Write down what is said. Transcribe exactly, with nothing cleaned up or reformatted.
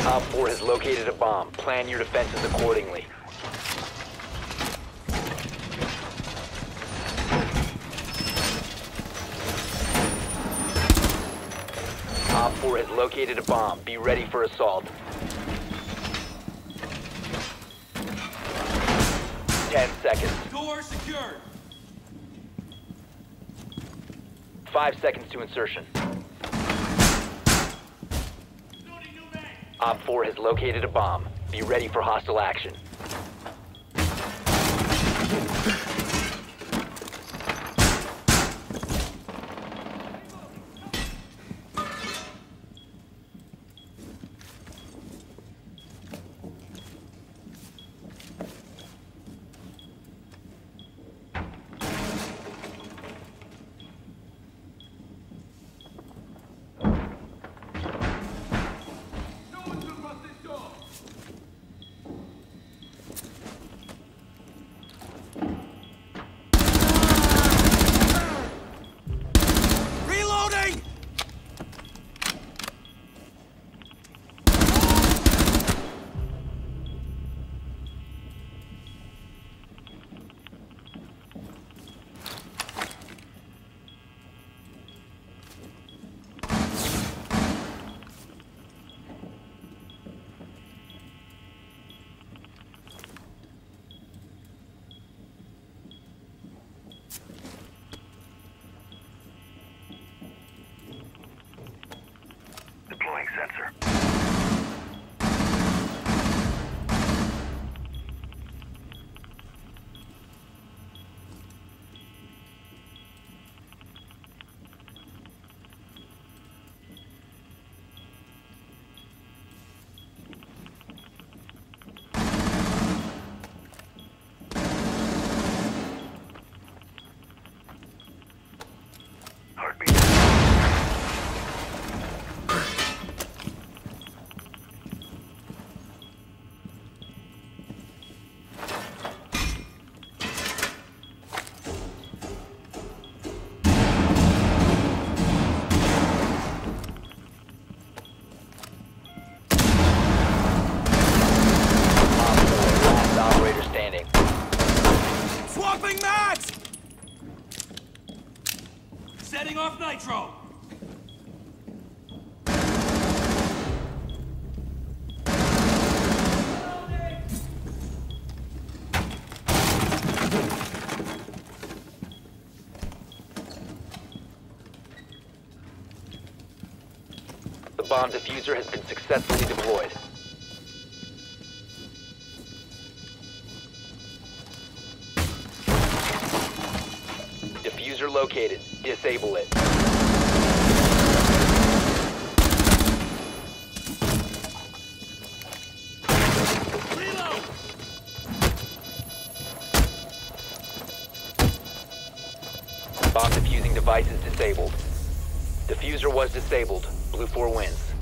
Op four has located a bomb. Plan your defenses accordingly. Op four has located a bomb. Be ready for assault. Ten seconds. Door secured. Five seconds to insertion. Op four has located a bomb. Be ready for hostile action. Deploying sensor. Heartbeat. Last operator standing. Swapping mags! Setting off nitro! The bomb diffuser has been successfully deployed. Diffuser located. Disable it. Reload! Bomb defusing device is disabled. Diffuser was disabled. Blue four wins.